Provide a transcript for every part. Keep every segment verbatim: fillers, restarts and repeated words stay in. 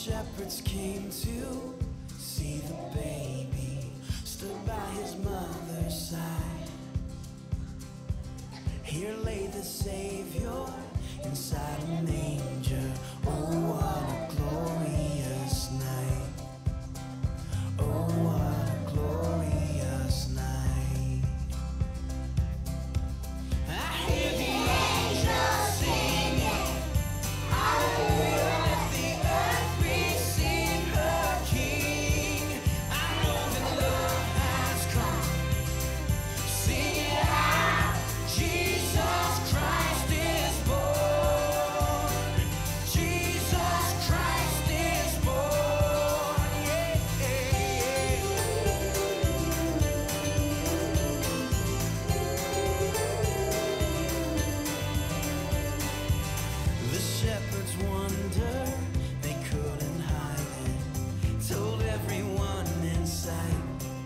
shepherds came to see the baby, stood by his mother's side. Here lay the Savior inside a manger. Oh, what a glorious night. Oh, what a glorious night. I hear the angels singing, hallelujah, let the earth receive her King. I know that love has come. Sing it out, Jesus Christ is born. Jesus Christ is born, yeah. The shepherds wonder, they couldn't hide it, told everyone in sight.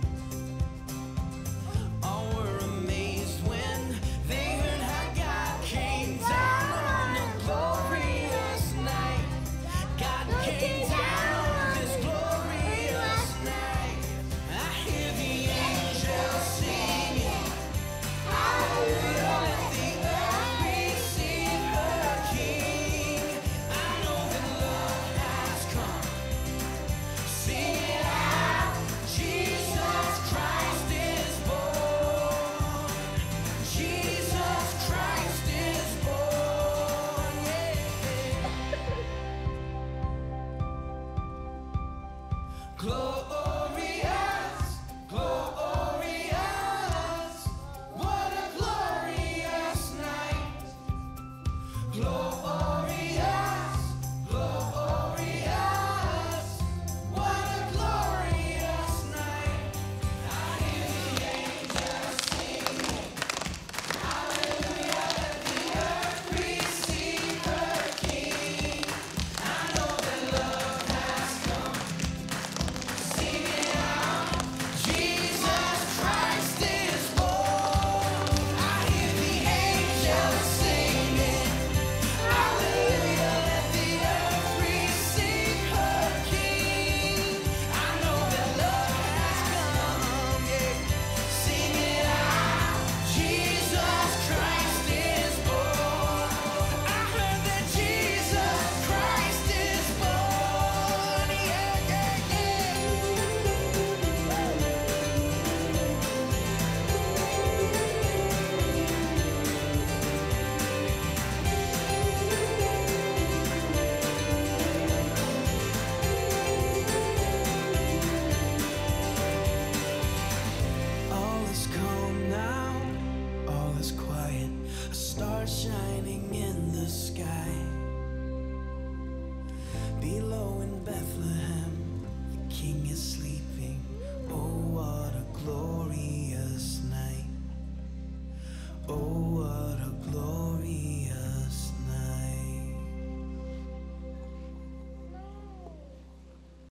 All were amazed when they heard how God came down on a glorious night. God came down on this glorious night. I hear the angels singing, hallelujah, let the earth receive her King. I know that love has come. Sing it out, Jesus Christ is born. Jesus Christ is born, yeah. Glory.